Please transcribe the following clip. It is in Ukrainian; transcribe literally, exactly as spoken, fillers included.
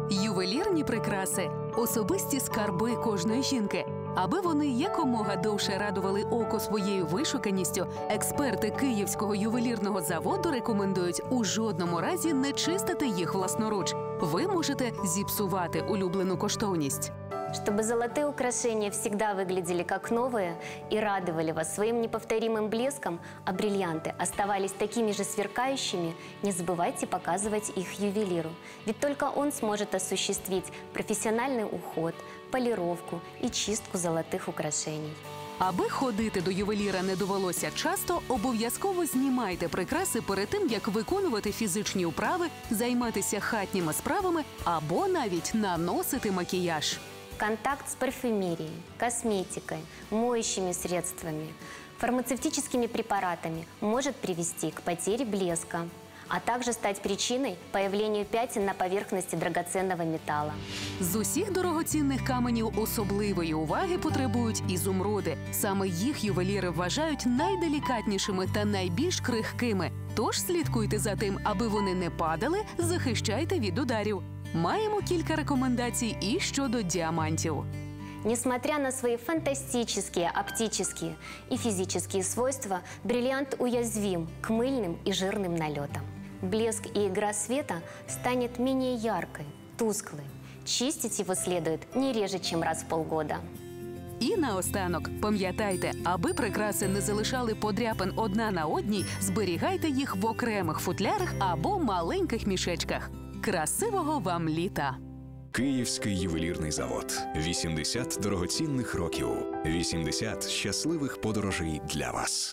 Ювелірні прикраси – особисті скарби кожної жінки. Аби вони якомога довше радували око своєю вишуканістю, експерти Київського ювелірного заводу рекомендують у жодному разі не чистити їх власноруч. Ви можете зіпсувати улюблену коштовність. Чтобы золотые украшения всегда выглядели как новые и радовали вас своим неповторимым блеском, а бриллианты оставались такими же сверкающими, не забывайте показывать их ювелиру. Ведь только он сможет осуществить профессиональный уход, полировку и чистку золотых украшений. Аби ходити до ювеліра не довелося часто, обов'язково знімайте прикраси перед тим, як виконувати фізичні вправи, займатися хатніми справами або навіть наносити макіяж. Контакт с парфюмерией, косметикой, моющими средствами, фармацевтическими препаратами может привести к потере блеска, а также стать причиной появлению пятен на поверхности драгоценного металла. З усіх дорогоцінних каменів особливої уваги потребують ізумруди. Саме їх ювеліри вважають найделікатнішими та найбільш крихкими. Тож слідкуйте за тим, аби вони не падали, захищайте від ударів. Маємо кілька рекомендацій і щодо діамантів. Несмотря на свои фантастические оптические и физические свойства, бриллиант уязвим к мыльным и жирным налетам. Блеск и игра света станет менее яркой, тусклой. Чистить его следует не реже, чем раз в полгода. І наостанок, пам'ятайте, аби прикраси не залишали подряпин одна на одній, зберігайте їх в окремих футлярах або маленьких мішечках. Красивого вам літа! Київський ювелірний завод. вісімдесят дорогоцінних років. вісімдесят щасливих подорожей для вас.